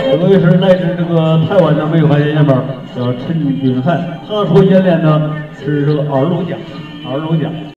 这位是来自这个台湾的梅花演员班，叫陈俊汉，他所演练的是这个二楼架。